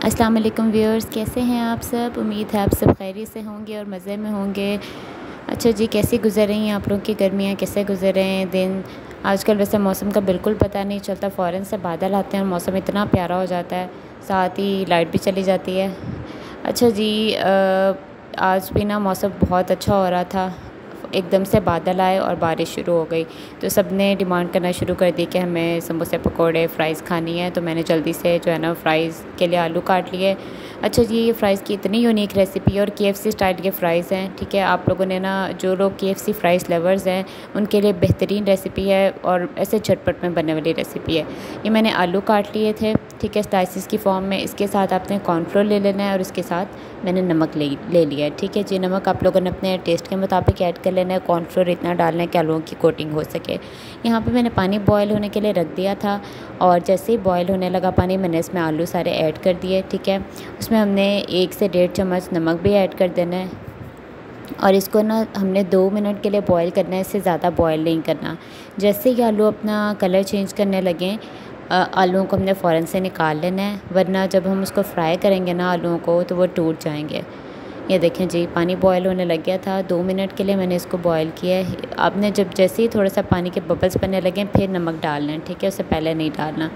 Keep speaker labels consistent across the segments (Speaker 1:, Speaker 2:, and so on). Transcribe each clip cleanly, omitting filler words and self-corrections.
Speaker 1: अस्सलाम वालेकुम व्यूअर्स, कैसे हैं आप सब। उम्मीद है आप सब खैरियत से होंगे और मज़े में होंगे। अच्छा जी, कैसी गुजर रही हैं आप लोगों की गर्मियाँ, कैसे गुजर रहे हैं दिन। आजकल वैसे मौसम का बिल्कुल पता नहीं चलता, फ़ौरन से बादल आते हैं और मौसम इतना प्यारा हो जाता है, साथ ही लाइट भी चली जाती है। अच्छा जी, आज भी ना मौसम बहुत अच्छा हो रहा था, एकदम से बादल आए और बारिश शुरू हो गई, तो सब ने डिमांड करना शुरू कर दी कि हमें समोसे पकोड़े फ़्राइज़ खानी है। तो मैंने जल्दी से जो है ना फ़्राइज़ के लिए आलू काट लिए। अच्छा जी, ये फ़्राइज़ की इतनी यूनिक रेसिपी है और KFC स्टाइल के फ़्राइज़ हैं, ठीक है। आप लोगों ने ना, जो लोग KFC फ़्राइज़ लवर्स हैं उनके लिए बेहतरीन रेसिपी है और ऐसे झटपट में बनने वाली रेसिपी है। ये मैंने आलू काट लिए थे, ठीक है, स्लाइसिस की फॉर्म में। इसके साथ आपने कॉर्नफ्लोर ले लेना है और इसके साथ मैंने नमक ले लिया है, ठीक है जी। नमक आप लोगों ने अपने टेस्ट के मुताबिक ऐड कर लेना है। कॉर्नफ्लोर इतना डालना है कि आलूओं की कोटिंग हो सके। यहाँ पे मैंने पानी बॉयल होने के लिए रख दिया था और जैसे ही बॉयल होने लगा पानी, मैंने इसमें आलू सारे ऐड कर दिए, ठीक है। उसमें हमने 1 से 1.5 चम्मच नमक भी ऐड कर देना है और इसको ना हमने 2 मिनट के लिए बॉयल करना है, इससे ज़्यादा बॉयल नहीं करना। जैसे ही आलू अपना कलर चेंज करने लगें, आलूओं को हमने फ़ौरन से निकाल लेना है, वरना जब हम उसको फ्राई करेंगे ना आलूओं को, तो वो टूट जाएंगे। ये देखें जी, पानी बॉयल होने लग गया था। 2 मिनट के लिए मैंने इसको बॉयल किया है। आपने जब जैसे ही थोड़ा सा पानी के बबल्स बनने लगें, फिर नमक डालना है, ठीक है, उससे पहले नहीं डालना।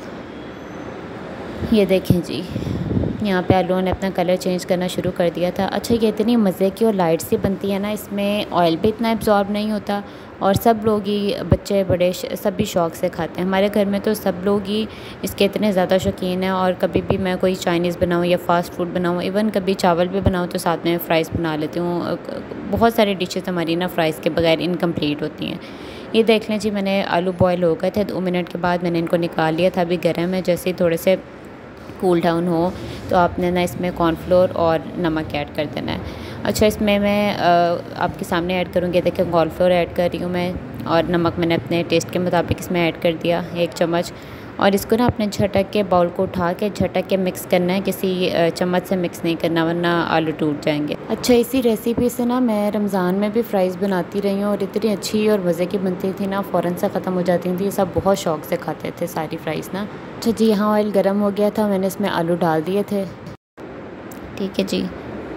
Speaker 1: ये देखें जी, यहाँ पे आलूओं ने अपना कलर चेंज करना शुरू कर दिया था। अच्छा, ये इतनी मज़े की और लाइट सी बनती है ना, इसमें ऑयल भी इतना एब्जॉर्ब नहीं होता और सब लोग ही, बच्चे बड़े, सब भी शौक़ से खाते हैं। हमारे घर में तो सब लोग ही इसके इतने ज़्यादा शौकीन हैं और कभी भी मैं कोई चाइनीज़ बनाऊँ या फ़ास्ट फूड बनाऊँ, इवन कभी चावल भी बनाऊँ तो साथ में फ़्राइज़ बना लेती हूँ। बहुत सारी डिशेज़ हमारी ना फ़्राइज़ के बगैर इनकम्प्लीट होती हैं। ये देख लें जी, मैंने आलू बॉयल हो गए थे, 2 मिनट के बाद मैंने इनको निकाल लिया था। अभी गर्म है, जैसे ही थोड़े से कूल डाउन हो तो आपने ना इसमें कॉर्नफ्लोर और नमक ऐड कर देना है। अच्छा, इसमें मैं आपके सामने ऐड करूँगी। देखिए, कॉर्नफ्लोर ऐड कर रही हूँ मैं और नमक मैंने अपने टेस्ट के मुताबिक इसमें ऐड कर दिया 1 चम्मच। और इसको ना अपने झटक के, बाउल को उठा के झटक के मिक्स करना है, किसी चम्मच से मिक्स नहीं करना वरना आलू टूट जाएंगे। अच्छा, इसी रेसिपी से ना मैं रमज़ान में भी फ़्राइज़ बनाती रही हूँ और इतनी अच्छी और मज़े की बनती थी ना, फ़ौरन से ख़त्म हो जाती थी। सब बहुत शौक़ से खाते थे सारी फ़्राइज़ ना। अच्छा जी, यहाँ ऑयल गर्म हो गया था, मैंने इसमें आलू डाल दिए थे, ठीक है जी।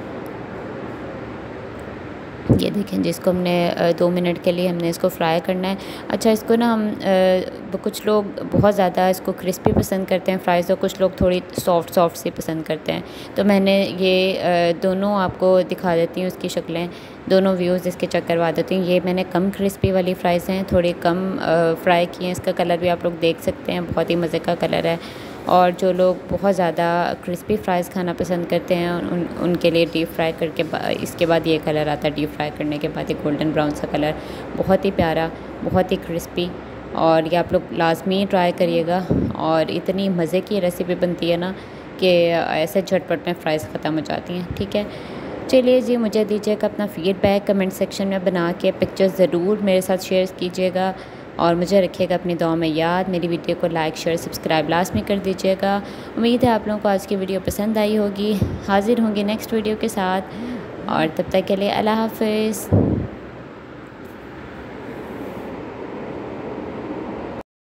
Speaker 1: ये देखें जी, इसको हमने 2 मिनट के लिए हमने इसको फ्राई करना है। अच्छा, इसको ना हम कुछ लोग बहुत ज़्यादा इसको क्रिस्पी पसंद करते हैं फ़्राइज़, और कुछ लोग थोड़ी सॉफ्ट सी पसंद करते हैं। तो मैंने ये दोनों आपको दिखा देती हूँ, इसकी शक्लें, दोनों व्यूज़ इसके चेक करवा देती हूँ। ये मैंने कम क्रिस्पी वाली फ़्राइज़ हैं, थोड़ी कम फ्राई की हैं। इसका कलर भी आप लोग देख सकते हैं, बहुत ही मज़े का कलर है। और जो लोग बहुत ज़्यादा क्रिस्पी फ़्राइज़ खाना पसंद करते हैं, उनके लिए डीप फ्राई करके इसके बाद ये कलर आता है, डीप फ्राई करने के बाद ये गोल्डन ब्राउन सा कलर, बहुत ही प्यारा, बहुत ही क्रिस्पी। और ये आप लोग लाज़मी ट्राई करिएगा और इतनी मज़े की रेसिपी बनती है ना कि ऐसे झटपट में फ़्राइज़ ख़त्म हो जाती हैं, ठीक है। चलिए जी, मुझे दीजिएगा अपना फ़ीडबैक कमेंट सेक्शन में बना के, पिक्चर्स ज़रूर मेरे साथ शेयर कीजिएगा और मुझे रखिएगा अपनी दुआ में याद। मेरी वीडियो को लाइक शेयर सब्सक्राइब लास्ट में कर दीजिएगा। उम्मीद है आप लोगों को आज की वीडियो पसंद आई होगी। हाज़िर होंगी नेक्स्ट वीडियो के साथ, और तब तक के लिए अल्लाह हाफ़िज़।